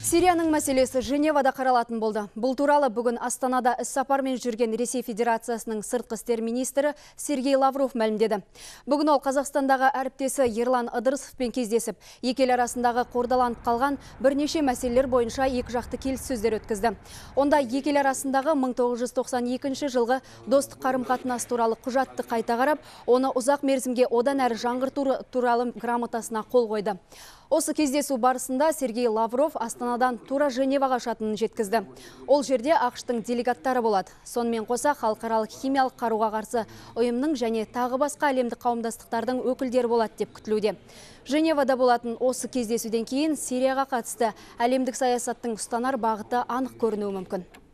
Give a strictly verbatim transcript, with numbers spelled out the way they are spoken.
Сирияның мәселесі Женевада қаралатын болды. Бұл туралы бүгін Астанада іс-сапармен жүрген Ресей Федерациясының сыртқы істер министрі Сергей Лавров мәлімдеді. Бүгін ол Қазақстандағы әріптесі Ерлан Ыдырысовпен кездесіп, екі ел арасындағы қордаланып қалған бірнеше мәселелер бойынша екі жақты келіссөздер өткізді. Онда екі ел арасындағы мың тоғыз жүз тоқсан екінші жылғы достық қарым-қатынас туралы құжатты қайта қарап, оны ұзақ мерзімге одан әрі жаңғырту туралы грамотасына қол қойды. Осы кездесу барысында Сергей Лавров Астанадан тура Женеваға ұшатынын жеткізді. Ол жерде ақш-тың делегаттары болады. Сонымен қоса халықаралық химиялық қаруға қарсы ұйымның және тағы басқа әлемдік қауымдастықтардың өкілдері болады деп күтілуде. Женевада болатын осы кездесуден кейін Сирияға қатысты әлемдік саясаттың ұстанар бағыты анық көрінуі мүмкін.